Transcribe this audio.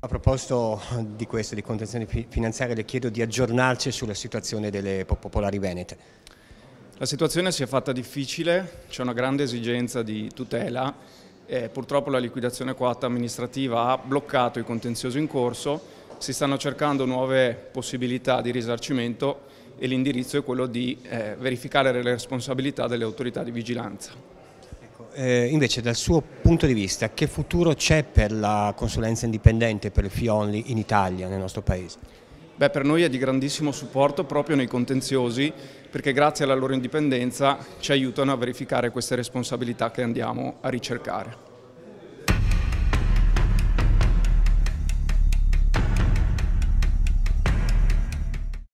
A proposito di questo, di contenzione finanziaria, le chiedo di aggiornarci sulla situazione delle popolari venete. La situazione si è fatta difficile, c'è una grande esigenza di tutela e purtroppo la liquidazione coatta amministrativa ha bloccato i contenziosi in corso, si stanno cercando nuove possibilità di risarcimento e l'indirizzo è quello di verificare le responsabilità delle autorità di vigilanza. Invece dal suo punto di vista, che futuro c'è per la consulenza indipendente, per il fee only in Italia, nel nostro Paese? Beh, per noi è di grandissimo supporto proprio nei contenziosi, perché grazie alla loro indipendenza ci aiutano a verificare queste responsabilità che andiamo a ricercare.